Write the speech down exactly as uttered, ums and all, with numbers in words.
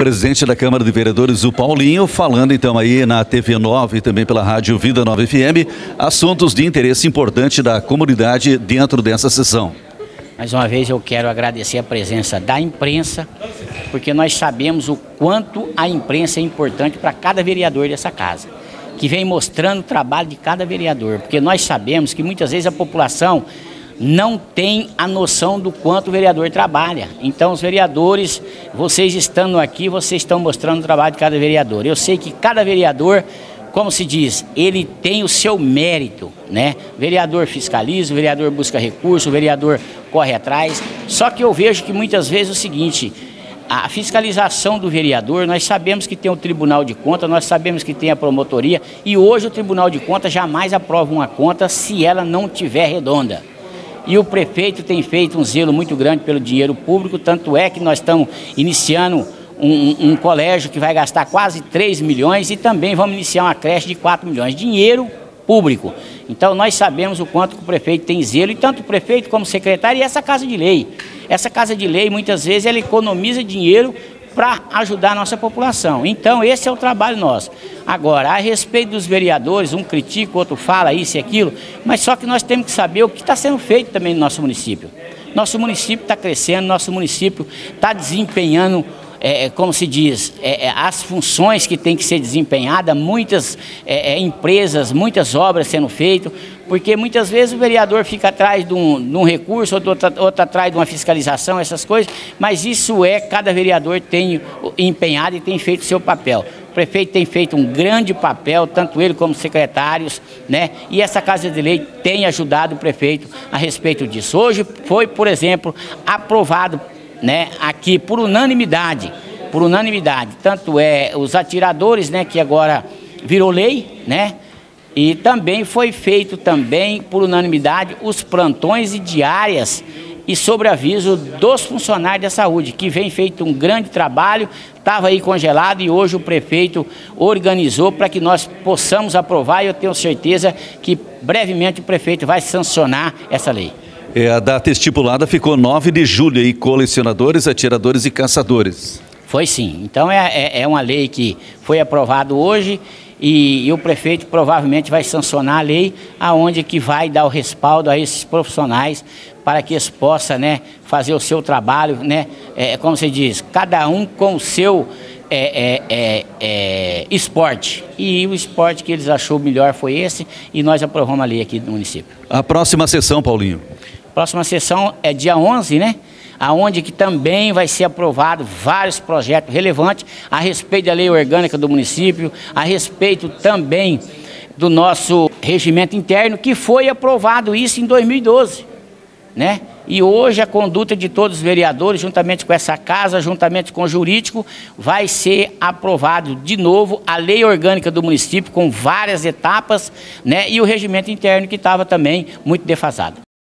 Presidente da Câmara de Vereadores, o Paulinho, falando então aí na T V nove e também pela Rádio Vida nove F M, assuntos de interesse importante da comunidade dentro dessa sessão. Mais uma vez eu quero agradecer a presença da imprensa, porque nós sabemos o quanto a imprensa é importante para cada vereador dessa casa, que vem mostrando o trabalho de cada vereador, porque nós sabemos que muitas vezes a população não tem a noção do quanto o vereador trabalha. Então os vereadores, vocês estando aqui, vocês estão mostrando o trabalho de cada vereador. Eu sei que cada vereador, como se diz, ele tem o seu mérito, né? O vereador fiscaliza, o vereador busca recurso, o vereador corre atrás. Só que eu vejo que muitas vezes o seguinte, a fiscalização do vereador, nós sabemos que tem o Tribunal de Contas, nós sabemos que tem a promotoria, e hoje o Tribunal de Contas jamais aprova uma conta se ela não tiver redonda. E o prefeito tem feito um zelo muito grande pelo dinheiro público, tanto é que nós estamos iniciando um, um colégio que vai gastar quase três milhões e também vamos iniciar uma creche de quatro milhões, dinheiro público. Então nós sabemos o quanto que o prefeito tem zelo, e tanto o prefeito como o secretário, e essa Casa de Lei. Essa Casa de Lei, muitas vezes, ela economiza dinheiro para ajudar a nossa população. Então esse é o trabalho nosso. Agora, a respeito dos vereadores, um critica, o outro fala isso e aquilo, mas só que nós temos que saber o que está sendo feito também no nosso município. Nosso município está crescendo, nosso município está desempenhando, é, como se diz, é, as funções que tem que ser desempenhada, muitas é, empresas, muitas obras sendo feitas, porque muitas vezes o vereador fica atrás de um, de um recurso, outro, outro atrás de uma fiscalização, essas coisas, mas isso é, cada vereador tem empenhado e tem feito o seu papel. O prefeito tem feito um grande papel, tanto ele como secretários, né? E essa Casa de Lei tem ajudado o prefeito a respeito disso. Hoje foi, por exemplo, aprovado, né, aqui por unanimidade, por unanimidade, tanto é os atiradores, né, que agora virou lei, né? E também foi feito também por unanimidade os plantões e diárias e sobreaviso dos funcionários da saúde, que vem feito um grande trabalho, estava aí congelado e hoje o prefeito organizou para que nós possamos aprovar, e eu tenho certeza que brevemente o prefeito vai sancionar essa lei. É, a data estipulada ficou nove de julho aí, colecionadores, atiradores e caçadores. Foi sim, então é, é, é uma lei que foi aprovada hoje, E, e o prefeito provavelmente vai sancionar a lei, aonde que vai dar o respaldo a esses profissionais para que eles possam, né, fazer o seu trabalho, né, é, como se diz, cada um com o seu é, é, é, é, esporte. E o esporte que eles achou melhor foi esse, e nós aprovamos a lei aqui no município. A próxima sessão, Paulinho? Próxima sessão é dia onze, né? Aonde que também vai ser aprovado vários projetos relevantes a respeito da lei orgânica do município, a respeito também do nosso regimento interno, que foi aprovado isso em dois mil e doze, né? E hoje a conduta de todos os vereadores, juntamente com essa casa, juntamente com o jurídico, vai ser aprovado de novo a lei orgânica do município com várias etapas, né? E o regimento interno que estava também muito defasado.